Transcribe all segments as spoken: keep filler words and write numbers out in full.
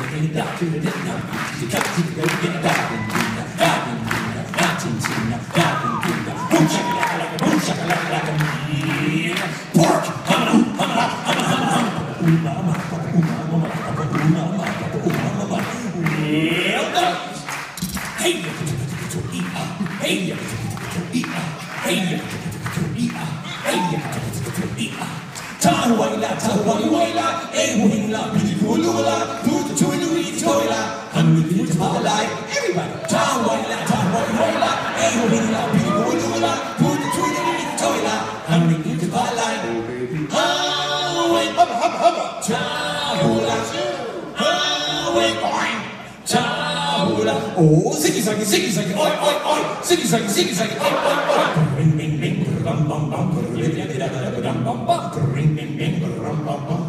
Tahuayla, tahuayla, eh, wingla, bidulula, put the tuilu, toila, hungry to polite, everybody. Tahuayla, tahuayla, eh, wingla, bidulula, put the tuilu, toila, hungry to polite. Highway, hubba, hubba, hubba, tahula, highway, boing, tahula. Oh, ziggy zaggy, ziggy zaggy, oi, oi, oi, ziggy zaggy, ziggy zaggy, oi, oi, oi. Ring, ring, ring, bum, bum, bum, bum, bum, bum, ring, ring, ring, bum, bum, bum,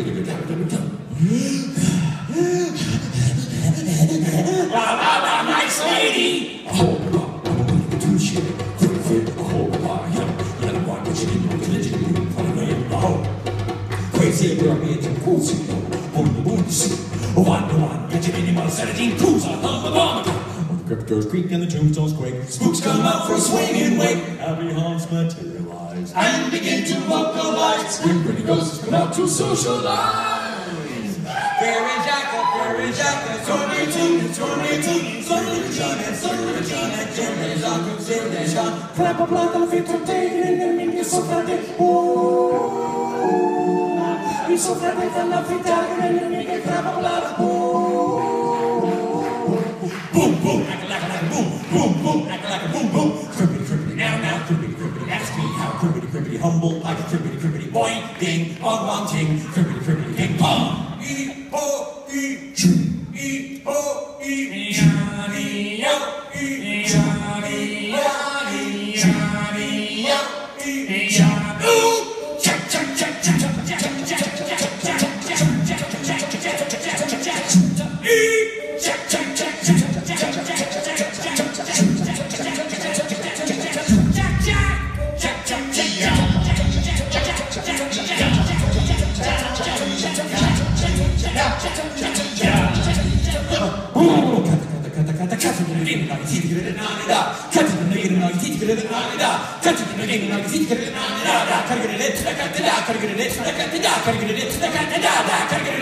la la la, nice lady. Oh, two shit, quick fit, oh, yeah, yeah, one, which you know, religion, oh, crazy, girl, me, it's cool, see, boom, boom, see, one to one, get your minimal seventeen cruiser, hum, hum, hum. Cryptos creak and the tombstones quake. Spooks come out for a swinging wake. Happy haunts materialize and begin to vocalize. When pretty ghosts come out to socialize. Fairy Jacka, Fairy Jacka, Sorry-Tina, Sorry-Tina, Sorry-Tina, Sorry-Tina, Jimmy Jacka, Jimmy Jacka. Clap a block on the feet of day, and then make you so flat. Oh, you're so flat, and I'm fit out, and then make you clap a block. Boom, boom, like like like boom, boom, boom, like like a boom, boom. Cribbity, cribbity, now, now, cribbity, cribbity. Ask me how cribbity, cribbity, humble like a cribbity, cribbity. Boing, ding, on one ting, cribbity, cribbity, ding, pong. E o e choo, e o e choo, e o e choo, e o e choo, e o e choo. Ooh, check, check, check, check, check, check, check, check, check, check, check, check, check, check, e check, check, check, check. Cut